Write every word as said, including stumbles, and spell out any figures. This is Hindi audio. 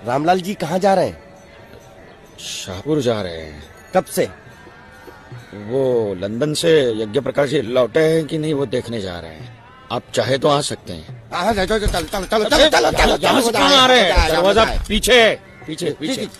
रामलाल जी कहाँ जा रहे हैं? शाहपुर जा रहे हैं। कब से? वो लंदन से यज्ञ प्रकाश जी लौटे हैं कि नहीं वो देखने जा रहे हैं। आप चाहे तो आ सकते हैं। चलो चलो चलो चलो चलो चलो यहाँ से कहाँ आ रहे हैं? दरवाजा पीछे पीछे पीछे।